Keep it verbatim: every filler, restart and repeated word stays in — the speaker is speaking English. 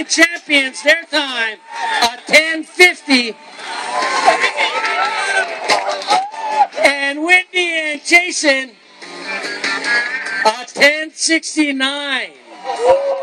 defending champions, their time, a ten fifty. And Whitney and Jason, a ten sixty-nine.